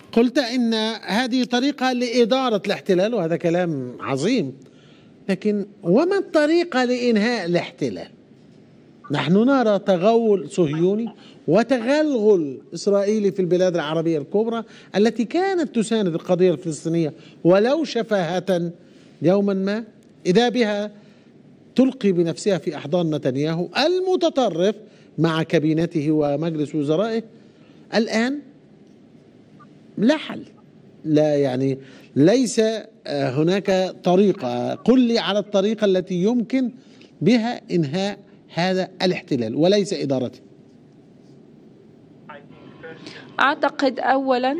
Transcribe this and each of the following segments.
قلت إن هذه طريقة لإدارة الاحتلال، وهذا كلام عظيم، لكن وما الطريقة لإنهاء الاحتلال؟ نحن نرى تغول صهيوني وتغلغل إسرائيلي في البلاد العربية الكبرى التي كانت تساند القضية الفلسطينية ولو شفاهة يوما ما، إذا بها تلقي بنفسها في أحضان نتنياهو المتطرف مع كابينته ومجلس وزرائه. الآن لا حل، لا يعني ليس هناك طريقة. قل لي على الطريقة التي يمكن بها إنهاء هذا الاحتلال وليس إدارته. أعتقد أولا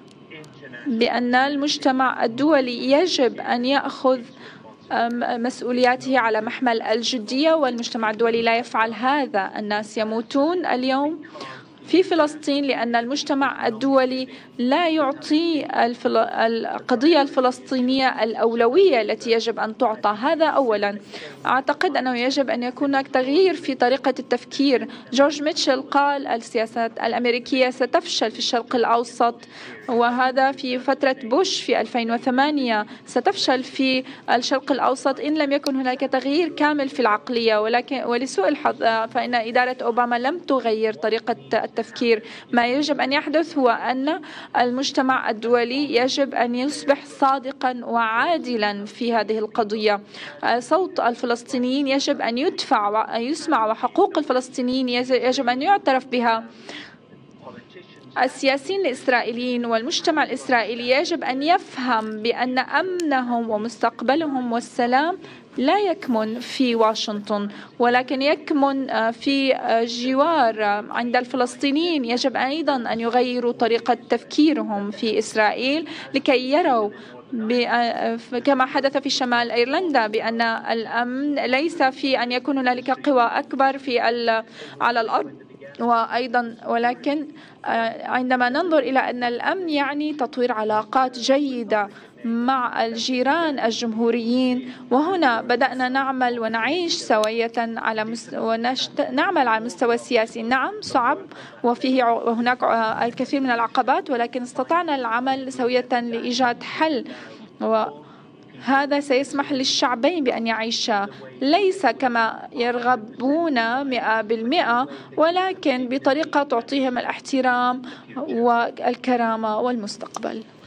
بأن المجتمع الدولي يجب أن يأخذ مسؤولياته على محمل الجدية، والمجتمع الدولي لا يفعل هذا. الناس يموتون اليوم في فلسطين لأن المجتمع الدولي لا يعطي القضية الفلسطينية الأولوية التي يجب أن تعطى. هذا أولا. أعتقد أنه يجب أن يكون هناك تغيير في طريقة التفكير. جورج ميتشل قال السياسات الأمريكية ستفشل في الشرق الأوسط، وهذا في فترة بوش في 2008. ستفشل في الشرق الأوسط إن لم يكن هناك تغيير كامل في العقلية، ولسوء الحظ فإن إدارة أوباما لم تغير طريقة التفكير. ما يجب أن يحدث هو أن المجتمع الدولي يجب أن يصبح صادقا وعادلا في هذه القضية. صوت الفلسطينيين يجب أن يدفع ويسمع، وحقوق الفلسطينيين يجب أن يعترف بها. السياسيين الإسرائيليين والمجتمع الإسرائيلي يجب أن يفهم بأن أمنهم ومستقبلهم والسلام لا يكمن في واشنطن، ولكن يكمن في جوار عند الفلسطينيين. يجب أيضا أن يغيروا طريقة تفكيرهم في إسرائيل لكي يروا كما حدث في شمال أيرلندا بأن الأمن ليس في أن يكون هنالك قوى أكبر على الأرض، وأيضا ولكن عندما ننظر إلى أن الأمن يعني تطوير علاقات جيدة مع الجيران الجمهوريين. وهنا بدأنا نعمل ونعيش سوية ونعمل على المستوى السياسي. نعم صعب وهناك الكثير من العقبات، ولكن استطعنا العمل سوية لإيجاد حل، وهذا سيسمح للشعبين بأن يعيشا ليس كما يرغبون 100%، ولكن بطريقة تعطيهم الاحترام والكرامة والمستقبل.